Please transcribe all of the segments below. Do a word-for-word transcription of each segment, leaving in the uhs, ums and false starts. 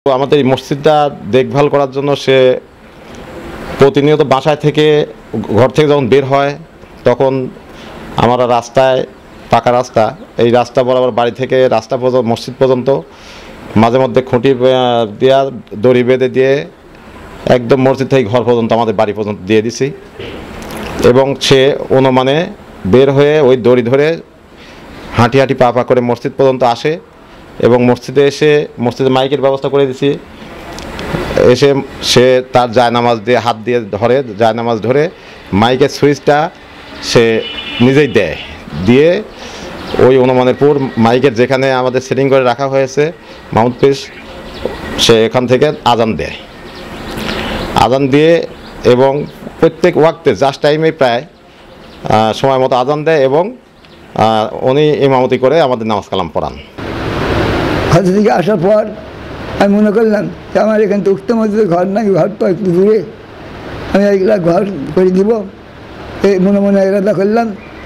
আমাদের এই মসজিদটা দেখভাল করার জন্য সে প্রতিনিয়ত বাসায় থেকে ঘর থেকে যখন বের হয় তখন আমরা রাস্তায় পাকা রাস্তা এই রাস্তা বরাবর বাড়ি থেকে রাস্তা পর্যন্ত মসজিদ পর্যন্ত মাঝে মধ্যে খুঁটি দেওয়া দড়ি বেঁধে দিয়ে একদম মসজিদ থেকে ঘর পর্যন্ত আমাদের বাড়ি পর্যন্ত দিয়ে দিছি এবং সে অনুমানে বের হয়ে ওই দড়ি ধরে হাঁটি হাঁটি পা পা করে মসজিদ পর্যন্ত আসে এবং মসজিদে এসে মসজিদে মাইকের ব্যবস্থা করে দিছি এসে সে তার জায়নামাজ দিয়ে হাত দিয়ে ধরে জায়নামাজ ধরে মাইকের সুইচটা সে নিজেই দেয় দিয়ে ওই অনুমানের পর মাইকের যেখানে আমাদের সেটিং করে রাখা হয়েছে মাউথপিস সে এখান থেকে আজান দেয় আজান দিয়ে এবং প্রত্যেক ওয়াক্তে জাস্ট টাইমে প্রায় সময় মতো আজান দেয় এবং উনি ইমামতি করে আমাদের নামাজ কালাম পড়ান। হজ থেকে আসার পর আমি মনে করলাম যে আমার এখান থেকে উঠতে মধ্যে ঘর নাই, ঘর তো একটু দূরে, আমি এইগুলা ঘর করে দিব এই মনে মনে এরাদা করলাম।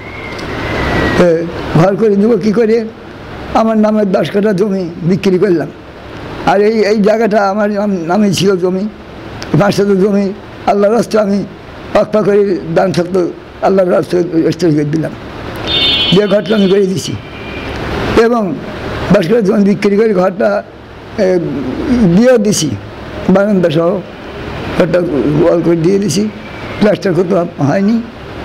ঘর করে দিব কী করে, আমার নামের দশ কাঠা জমি বিক্রি করলাম আর এই এই জায়গাটা আমার নামে ছিল জমি, পাঁচ শত জমি আল্লাহর রাস্তায় আমি অক্পা করে দান থাকতো আল্লাহর রাস্তায় রেস্টোর করে দিলাম, দিয়ে ঘরটা আমি করে দিছি এবং দশ কাঠা জমি বিক্রি করে ঘরটা দিয়েও দিছি, বারান্দা সহ ঘরটা ওয়াল করে দিয়ে দিছি, প্লাস্টার করতে হয়নি।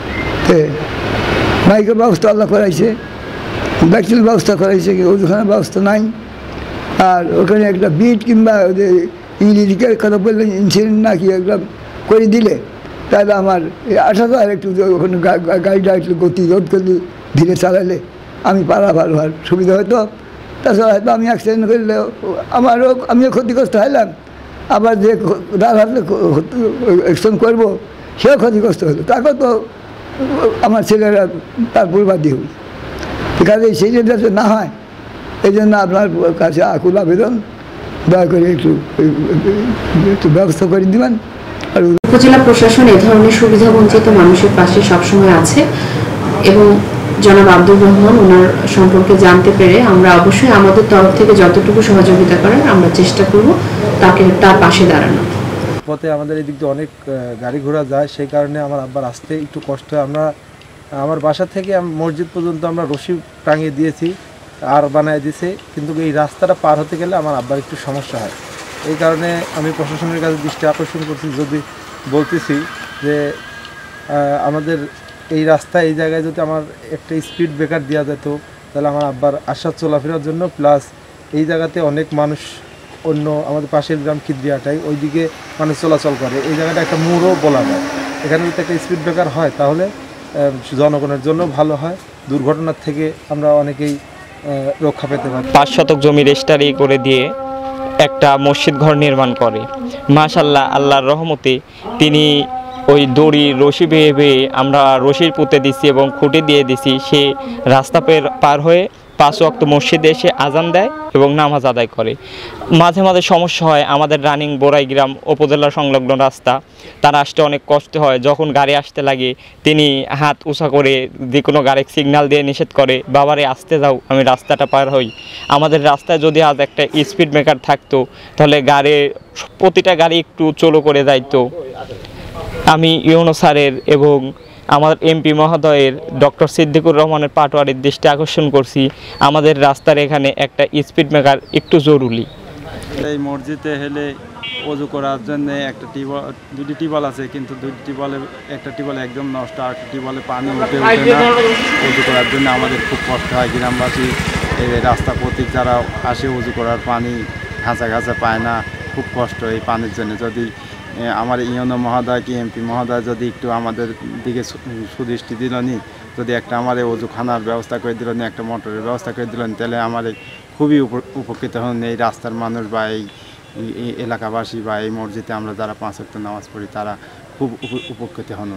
মাইকের ব্যবস্থা আল্লাহ করাইছে, ব্যাকটেরিয়াল ব্যবস্থা করাইছে, ওখানে ব্যবস্থা নাই। আর ওখানে একটা বিট কিংবা ওদের ইংরেজিকের কথা বললে ইনসিডেন্ট নাকি একটা করে দিলে তাহলে আমার আট হাজার একটু ওখানে গাড়িটা একটু গতি রোধ করলে ধীরে চালালে আমি পারা ভালো হওয়ার সুবিধা হতো। তাছাড়া হয়তো আমি অ্যাক্সিডেন্ট করলে আমারও আমিও ক্ষতিগ্রস্ত হলাম, আবার যে রাত হাতে অ্যাকশন করবো সেও ক্ষতিগ্রস্ত হলো, তাকেও তো আমার ছেলেরা তার পূর্বাদি হই। কাজে সেই যাতে না হয় এই জন্য আপনার কাছে আকুল আবেদন, দয়া করে একটু একটু ব্যবস্থা করে দেবেন। আর উপজেলা প্রশাসন এ ধরনের সুবিধা বঞ্চিত মানুষের পাশে সবসময় আছে এবং জনাব আব্দুর রহমান ওনার সম্পর্কে জানতে পেরে আমরা অবশ্যই আমাদের তরফ থেকে যতটুকু সহযোগিতা করার আমরা চেষ্টা করব তাকে তার পাশে দাঁড়ানো। পথে আমাদের এদিক দিয়ে অনেক গাড়ি ঘোড়া যায়, সেই কারণে আমার আব্বার আসতে একটু কষ্ট হয়। আমরা আমার বাসা থেকে মসজিদ পর্যন্ত আমরা রশি টাঙিয়ে দিয়েছি আর বানিয়ে দিয়েছি, কিন্তু এই রাস্তাটা পার হতে গেলে আমার আব্বার একটু সমস্যা হয়। এই কারণে আমি প্রশাসনের কাছে দৃষ্টি আকর্ষণ করছি, যদি বলতেছি যে আমাদের এই রাস্তা এই জায়গায় যদি আমার একটা স্পিড ব্রেকার দেওয়া যেত তাহলে আমার আব্বার আসার চলাফেরার জন্য, প্লাস এই জায়গাতে অনেক মানুষ অন্য আমাদের পাশের গ্রাম খিদ্রিয়াটাই ওইদিকে মানুষ চলাচল করে, এই জায়গাটা একটা মোড়ও বলা যায়, এখানে যদি একটা স্পিড ব্রেকার হয় তাহলে জনগণের জন্য ভালো হয়, দুর্ঘটনার থেকে আমরা অনেকেই রক্ষা পেতে পারি। পাঁচ শতক জমি রেজিস্ট্রি করে দিয়ে একটা মসজিদ ঘর নির্মাণ করে, মাশাআল্লাহ আল্লাহর রহমতে তিনি ওই দড়ি রশি বেয়ে বেয়ে আমরা রশির পুঁতে দিছি এবং খুঁটি দিয়ে দিছি, সে রাস্তা পার হয়ে পাঁচ ওয়াক্ত মসজিদে এসে আজান দেয় এবং নামাজ আদায় করে। মাঝে মাঝে সমস্যা হয়, আমাদের রানিং বোরাই গ্রাম উপজেলা সংলগ্ন রাস্তা, তার আসতে অনেক কষ্ট হয়। যখন গাড়ি আসতে লাগে তিনি হাত উঁচা করে যে কোনো গাড়ি সিগন্যাল দিয়ে নিষেধ করে, বাবারে আসতে যাও আমি রাস্তাটা পার হই। আমাদের রাস্তায় যদি আজ একটা স্পিড ব্রেকার থাকতো তাহলে গাড়ি প্রতিটা গাড়ি একটু চলো করে যাইতো। আমি ইউনো স্যারের এবং আমার এমপি মহোদয়ের ডক্টর সিদ্দিকুর রহমানের পাটোয়ারির দৃষ্টি আকর্ষণ করছি, আমাদের রাস্তার এখানে একটা স্পিড ব্রেকার একটু জরুরি। এই মসজিদে হেলে ওযু করার জন্য একটা টিউবওয়েল, দুটি টিউবওয়েল আছে, কিন্তু দুটি টিউবওয়েলে একটা টিউবওয়েল একদম নষ্ট, আর একটা টিউবওয়েলে পানি উঠে উঠে না। ওযু করার জন্য আমাদের খুব কষ্ট হয়। গ্রামবাসী এই রাস্তা প্রতীক যারা আসে ওযু করার পানি ঘাঁচা ঘাঁচা পায় না, খুব কষ্ট এই পানির জন্য। যদি আমার ইউনো মহোদয় কি এমপি মহোদয় যদি একটু আমাদের দিকে সুদৃষ্টি দিল নি, যদি একটা আমার ওযুখানার ব্যবস্থা করে দিল নি, একটা মোটরের ব্যবস্থা করে দিলেন, তাহলে আমার খুবই উপকৃত হন এই রাস্তার মানুষ বা এই এলাকাবাসী বা এই মসজিদে আমরা যারা পাঁচ ওয়াক্ত নামাজ পড়ি তারা খুব উপকৃত হন।